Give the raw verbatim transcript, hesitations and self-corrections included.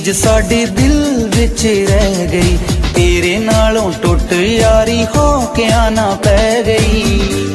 चीज साडे दिल विच रह गई, तेरे नालों टुट यारी हो के आना पै गई।